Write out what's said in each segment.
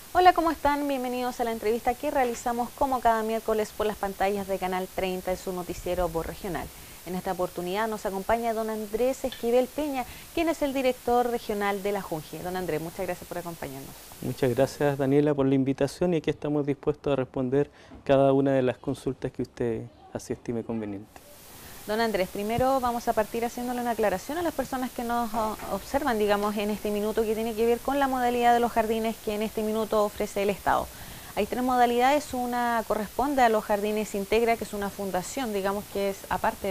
Hola, ¿cómo están? Bienvenidos a la entrevista que realizamos como cada miércoles por las pantallas de Canal 30 en su noticiero Voz Regional. En esta oportunidad nos acompaña don Andrés Esquivel Peña, quien es el director regional de la Junji. Don Andrés, muchas gracias por acompañarnos. Muchas gracias, Daniela, por la invitación y aquí estamos dispuestos a responder cada una de las consultas que usted así estime conveniente. Don Andrés, primero vamos a partir haciéndole una aclaración a las personas que nos observan, digamos, en este minuto, que tiene que ver con la modalidad de los jardines que en este minuto ofrece el Estado. Hay tres modalidades, una corresponde a los Jardines Integra, que es una fundación, digamos, que es aparte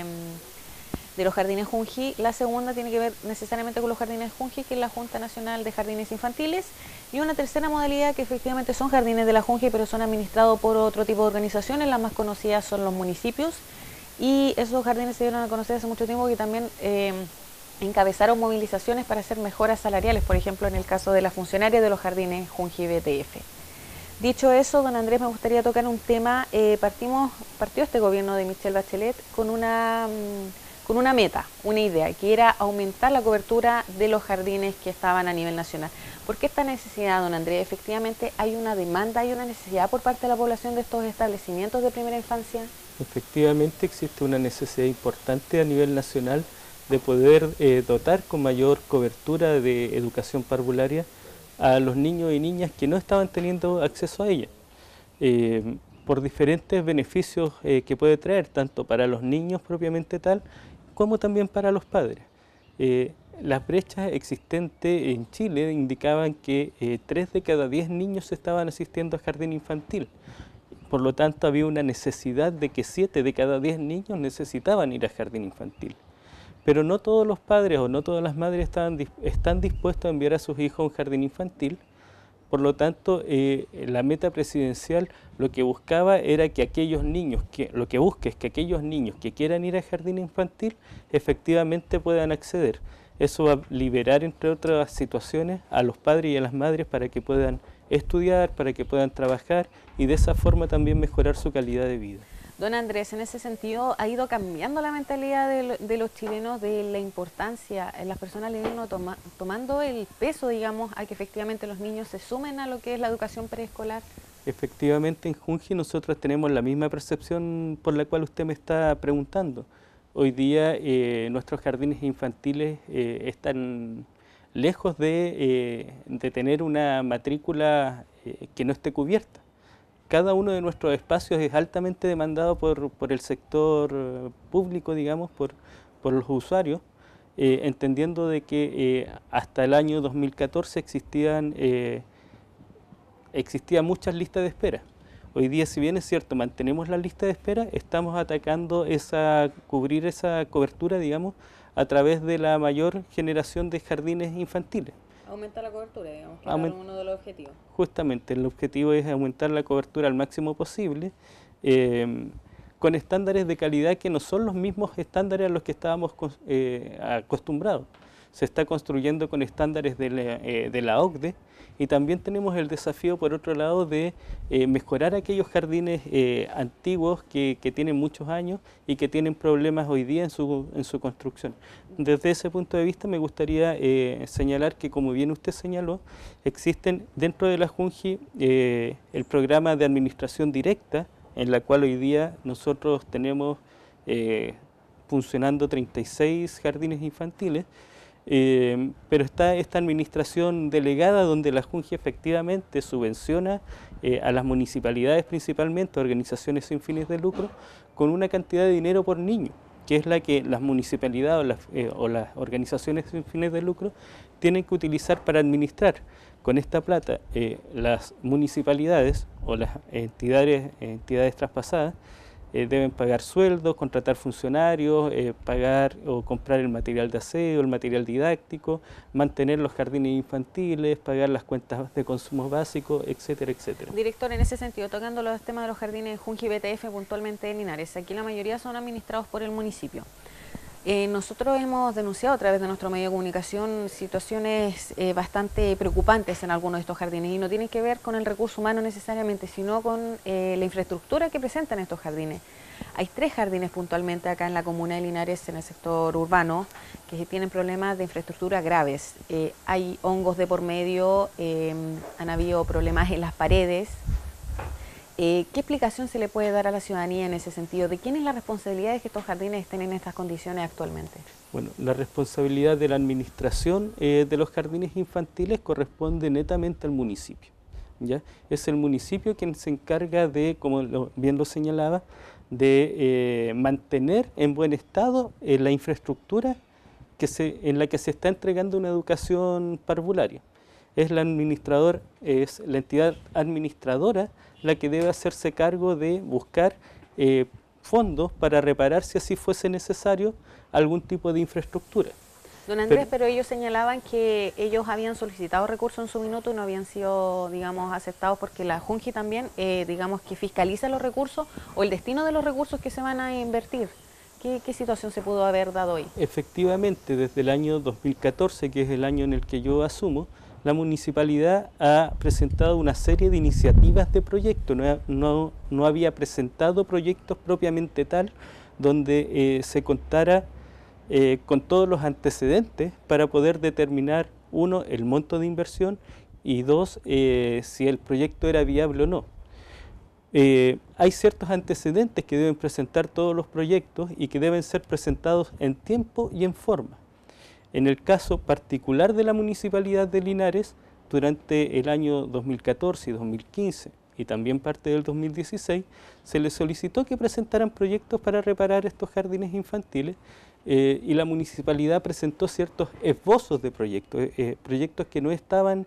de los Jardines Junji. La segunda tiene que ver necesariamente con los Jardines Junji, que es la Junta Nacional de Jardines Infantiles. Y una tercera modalidad que efectivamente son jardines de la Junji, pero son administrados por otro tipo de organizaciones. Las más conocidas son los municipios. Y esos jardines se dieron a conocer hace mucho tiempo, que también encabezaron movilizaciones para hacer mejoras salariales, por ejemplo, en el caso de las funcionarias de los jardines Junji BTF. Dicho eso, don Andrés, me gustaría tocar un tema. Partió este gobierno de Michelle Bachelet con una meta, una idea, que era aumentar la cobertura de los jardines que estaban a nivel nacional. ¿Por qué esta necesidad, don Andrés? Efectivamente, hay una demanda, hay una necesidad por parte de la población de estos establecimientos de primera infancia. Efectivamente existe una necesidad importante a nivel nacional de poder dotar con mayor cobertura de educación parvularia a los niños y niñas que no estaban teniendo acceso a ella, por diferentes beneficios que puede traer, tanto para los niños propiamente tal, como también para los padres. Las brechas existentes en Chile indicaban que 3 de cada 10 niños estaban asistiendo a jardín infantil. Por lo tanto, había una necesidad de que 7 de cada 10 niños necesitaban ir a jardín infantil. Pero no todos los padres o no todas las madres están dispuestos a enviar a sus hijos a un jardín infantil. Por lo tanto, la meta presidencial lo que buscaba era que aquellos niños, lo que busca es que aquellos niños que quieran ir al jardín infantil efectivamente puedan acceder. Eso va a liberar, entre otras situaciones, a los padres y a las madres para que puedan estudiar, para que puedan trabajar y de esa forma también mejorar su calidad de vida. Don Andrés, en ese sentido, ¿ha ido cambiando la mentalidad de los chilenos, de la importancia? Las personas le han ido tomando el peso, digamos, a que efectivamente los niños se sumen a lo que es la educación preescolar. Efectivamente, en Junji nosotros tenemos la misma percepción por la cual usted me está preguntando. Hoy día nuestros jardines infantiles están lejos de tener una matrícula que no esté cubierta. Cada uno de nuestros espacios es altamente demandado por el sector público, digamos, por los usuarios, entendiendo de que hasta el año 2014 existían muchas listas de espera. Hoy día, si bien es cierto, mantenemos la lista de espera, estamos atacando cubrir esa cobertura, digamos, a través de la mayor generación de jardines infantiles. Aumenta la cobertura, digamos, que era uno de los objetivos. Justamente, el objetivo es aumentar la cobertura al máximo posible, con estándares de calidad que no son los mismos estándares a los que estábamos acostumbrados. Se está construyendo con estándares de la OCDE y también tenemos el desafío, por otro lado, de mejorar aquellos jardines antiguos que tienen muchos años y que tienen problemas hoy día en su construcción. Desde ese punto de vista me gustaría señalar que, como bien usted señaló, existen dentro de la Junji el programa de administración directa, en la cual hoy día nosotros tenemos funcionando 36 jardines infantiles, pero está esta administración delegada donde la Junji efectivamente subvenciona a las municipalidades, principalmente organizaciones sin fines de lucro, con una cantidad de dinero por niño, que es la que las municipalidades o las organizaciones sin fines de lucro tienen que utilizar para administrar. Con esta plata, las municipalidades o las entidades traspasadas deben pagar sueldos, contratar funcionarios, pagar o comprar el material de aseo, el material didáctico, mantener los jardines infantiles, pagar las cuentas de consumo básico, etcétera, etcétera. Director, en ese sentido, tocando los temas de los jardines Junji BTF puntualmente en Linares, aquí la mayoría son administrados por el municipio. Nosotros hemos denunciado a través de nuestro medio de comunicación situaciones bastante preocupantes en algunos de estos jardines y no tienen que ver con el recurso humano necesariamente, sino con la infraestructura que presentan estos jardines. Hay 3 jardines puntualmente acá en la comuna de Linares, en el sector urbano, que tienen problemas de infraestructura graves. Hay hongos de por medio, han habido problemas en las paredes. ¿Qué explicación se le puede dar a la ciudadanía en ese sentido? ¿De quién es la responsabilidad de que estos jardines estén en estas condiciones actualmente? Bueno, la responsabilidad de la administración de los jardines infantiles corresponde netamente al municipio, ¿ya? Es el municipio quien se encarga de, como bien lo señalaba, de mantener en buen estado la infraestructura en la que se está entregando una educación parvularia. Es la entidad administradora la que debe hacerse cargo de buscar fondos para reparar, si así fuese necesario, algún tipo de infraestructura. Don Andrés, pero ellos señalaban que ellos habían solicitado recursos en su minuto y no habían sido, digamos, aceptados porque la Junji también, digamos, que fiscaliza los recursos o el destino de los recursos que se van a invertir. ¿Qué situación se pudo haber dado hoy? Efectivamente, desde el año 2014, que es el año en el que yo asumo, la municipalidad ha presentado una serie de iniciativas de proyectos. No había presentado proyectos propiamente tal, donde se contara con todos los antecedentes para poder determinar, 1, el monto de inversión y 2, si el proyecto era viable o no. Hay ciertos antecedentes que deben presentar todos los proyectos y que deben ser presentados en tiempo y en forma. En el caso particular de la Municipalidad de Linares, durante el año 2014 y 2015 y también parte del 2016, se les solicitó que presentaran proyectos para reparar estos jardines infantiles y la municipalidad presentó ciertos esbozos de proyectos, proyectos que no estaban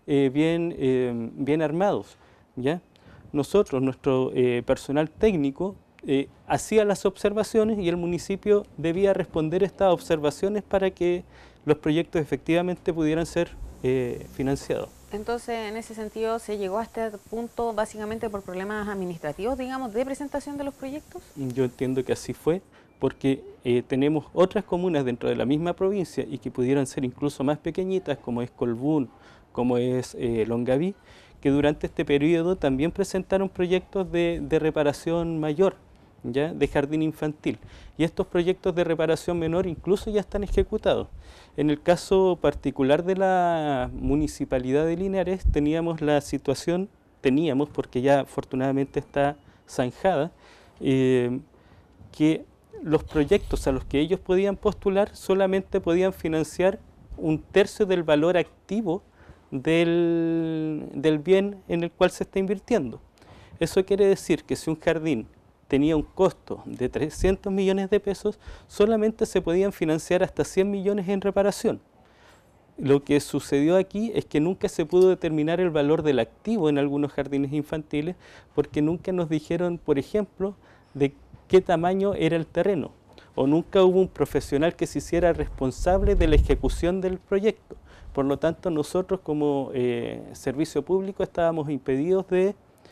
bien armados, ¿ya? Nosotros, nuestro personal técnico, hacía las observaciones y el municipio debía responder estas observaciones para que los proyectos efectivamente pudieran ser financiados. Entonces, en ese sentido, ¿se llegó a este punto básicamente por problemas administrativos, digamos, de presentación de los proyectos? Yo entiendo que así fue, porque tenemos otras comunas dentro de la misma provincia y que pudieran ser incluso más pequeñitas, como es Colbún, como es Longaví, que durante este periodo también presentaron proyectos de reparación mayor, ¿ya?, de jardín infantil. Y estos proyectos de reparación menor incluso ya están ejecutados. En el caso particular de la Municipalidad de Linares teníamos, porque ya afortunadamente está zanjada, que los proyectos a los que ellos podían postular solamente podían financiar 1/3 del valor activo del bien en el cual se está invirtiendo. Eso quiere decir que si un jardín tenía un costo de 300 millones de pesos, solamente se podían financiar hasta 100 millones en reparación. Lo que sucedió aquí es que nunca se pudo determinar el valor del activo en algunos jardines infantiles porque nunca nos dijeron, por ejemplo, de qué tamaño era el terreno, o nunca hubo un profesional que se hiciera responsable de la ejecución del proyecto. Por lo tanto, nosotros como servicio público estábamos impedidos de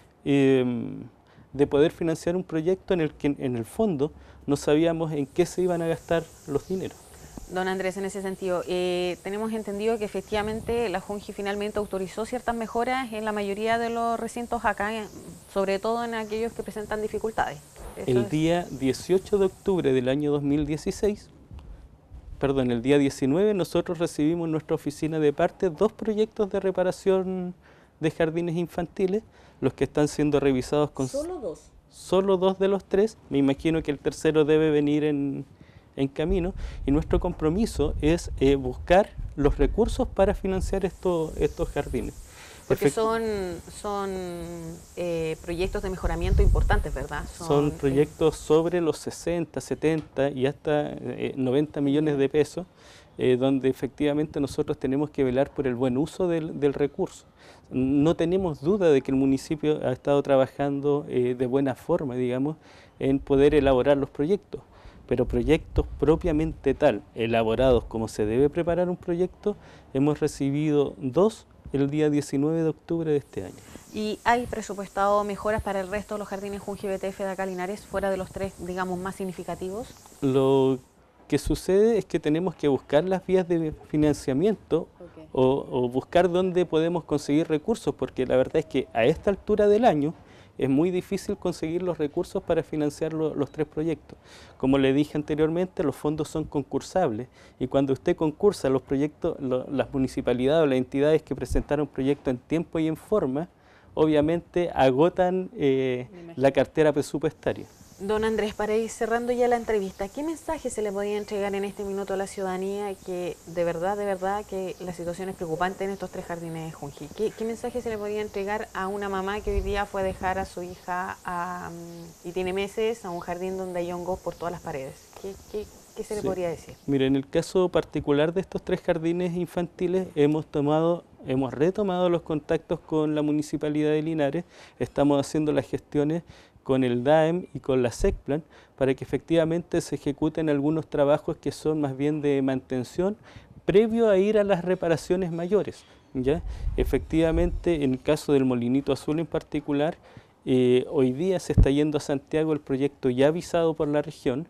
poder financiar un proyecto en el que en el fondo no sabíamos en qué se iban a gastar los dineros. Don Andrés, en ese sentido, tenemos entendido que efectivamente la Junji finalmente autorizó ciertas mejoras en la mayoría de los recintos acá, sobre todo en aquellos que presentan dificultades. El día 18 de octubre del año 2016, el día 19, nosotros recibimos en nuestra oficina de parte 2 proyectos de reparación de jardines infantiles, los que están siendo revisados con... ¿Solo 2? Solo 2 de los 3, me imagino que el tercero debe venir en camino, y nuestro compromiso es buscar los recursos para financiar estos jardines. Porque son proyectos de mejoramiento importantes, ¿verdad? Son proyectos sobre los 60, 70 y hasta 90 millones de pesos, donde efectivamente nosotros tenemos que velar por el buen uso del recurso. No tenemos duda de que el municipio ha estado trabajando de buena forma, digamos, en poder elaborar los proyectos, pero proyectos propiamente tal, elaborados como se debe preparar un proyecto, hemos recibido 2 el día 19 de octubre de este año. ¿Y hay presupuestado mejoras para el resto de los jardines Junji BTF de acá Linares, fuera de los 3, digamos, más significativos? Lo que sucede es que tenemos que buscar las vías de financiamiento o buscar dónde podemos conseguir recursos, porque la verdad es que a esta altura del año es muy difícil conseguir los recursos para financiar los 3 proyectos. Como le dije anteriormente, los fondos son concursables y cuando usted concursa los proyectos, las municipalidades o las entidades que presentaron proyectos en tiempo y en forma, obviamente agotan la cartera presupuestaria. Don Andrés, para ir cerrando ya la entrevista, ¿qué mensaje se le podía entregar en este minuto a la ciudadanía que de verdad, que la situación es preocupante en estos 3 jardines de Junji? ¿Qué mensaje se le podía entregar a una mamá que hoy día fue a dejar a su hija y tiene meses a un jardín donde hay hongos por todas las paredes? ¿Qué se le podría decir? Mire, en el caso particular de estos 3 jardines infantiles hemos retomado los contactos con la Municipalidad de Linares, estamos haciendo las gestiones con el DAEM y con la SECPLAN para que efectivamente se ejecuten algunos trabajos que son más bien de mantención previo a ir a las reparaciones mayores, ¿ya? Efectivamente, en el caso del Molinito Azul en particular, hoy día se está yendo a Santiago el proyecto ya avisado por la región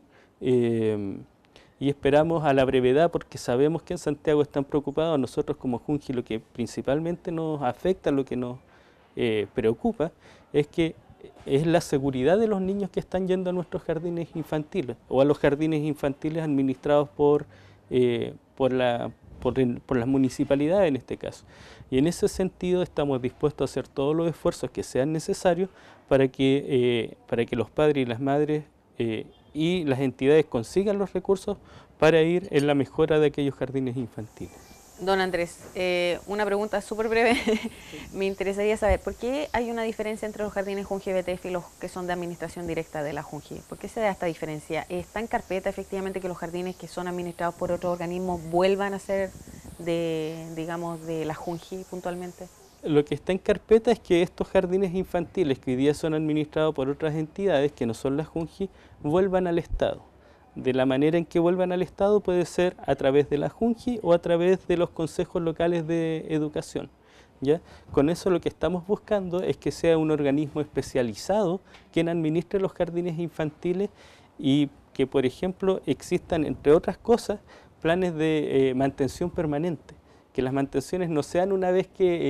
y esperamos a la brevedad porque sabemos que en Santiago están preocupados. Nosotros como Junji lo que principalmente nos afecta, lo que nos preocupa es la seguridad de los niños que están yendo a nuestros jardines infantiles o a los jardines infantiles administrados por las municipalidades en este caso. Y en ese sentido estamos dispuestos a hacer todos los esfuerzos que sean necesarios para que los padres y las madres y las entidades consigan los recursos para ir en la mejora de aquellos jardines infantiles. Don Andrés, una pregunta súper breve. Me interesaría saber, ¿por qué hay una diferencia entre los jardines Junji BTF y los que son de administración directa de la Junji? ¿Por qué se da esta diferencia? ¿Está en carpeta efectivamente que los jardines que son administrados por otro organismo vuelvan a ser de la Junji puntualmente? Lo que está en carpeta es que estos jardines infantiles que hoy día son administrados por otras entidades que no son la Junji, vuelvan al Estado. De la manera en que vuelvan al Estado puede ser a través de la Junji o a través de los consejos locales de educación, ¿ya? Con eso lo que estamos buscando es que sea un organismo especializado quien administre los jardines infantiles y que, por ejemplo, existan, entre otras cosas, planes de mantención permanente, que las mantenciones no sean una vez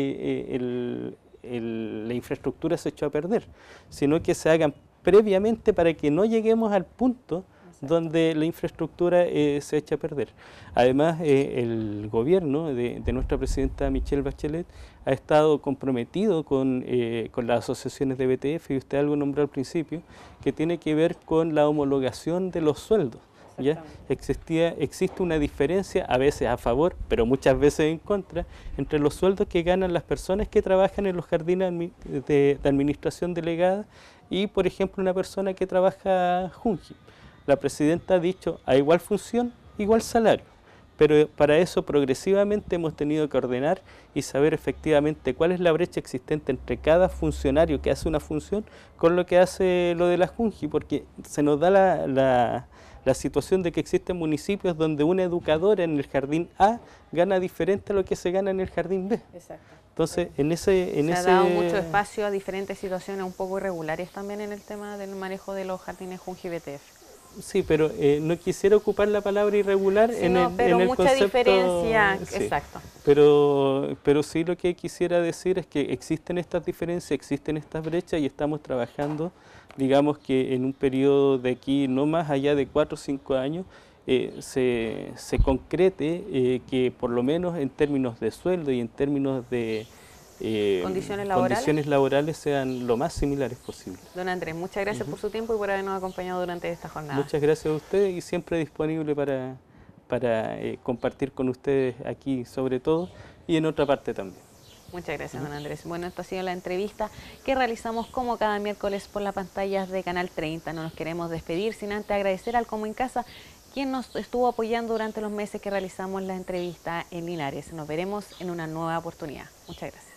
que la infraestructura se echó a perder, sino que se hagan previamente para que no lleguemos al punto donde la infraestructura se echa a perder. Además, el gobierno de nuestra presidenta Michelle Bachelet ha estado comprometido con las asociaciones de BTF, y usted algo nombró al principio, que tiene que ver con la homologación de los sueldos. ¿Ya? Existe una diferencia, a veces a favor, pero muchas veces en contra, entre los sueldos que ganan las personas que trabajan en los jardines de administración delegada y, por ejemplo, una persona que trabaja Junji. La presidenta ha dicho, a igual función, igual salario, pero para eso progresivamente hemos tenido que ordenar y saber efectivamente cuál es la brecha existente entre cada funcionario que hace una función con lo que hace lo de la Junji, porque se nos da la situación de que existen municipios donde una educadora en el jardín A gana diferente a lo que se gana en el jardín B. Exacto. Entonces, se ha dado mucho espacio a diferentes situaciones un poco irregulares también en el tema del manejo de los jardines Junji BTF. Sí, pero no quisiera ocupar la palabra irregular sí, en el concepto. Pero mucha diferencia, sí. Exacto. Pero sí lo que quisiera decir es que existen estas diferencias, existen estas brechas y estamos trabajando, digamos que en un periodo de aquí no más allá de 4 o 5 años, se concrete que por lo menos en términos de sueldo y en términos de condiciones laborales sean lo más similares posible. Don Andrés, muchas gracias por su tiempo y por habernos acompañado durante esta jornada. Muchas gracias a usted y siempre disponible para compartir con ustedes aquí sobre todo y en otra parte también. Muchas gracias, don Andrés. Bueno, esta ha sido la entrevista que realizamos como cada miércoles por las pantallas de Canal 30. No nos queremos despedir sin antes agradecer al Como en Casa, quien nos estuvo apoyando durante los meses que realizamos la entrevista en Linares. Nos veremos en una nueva oportunidad. Muchas gracias.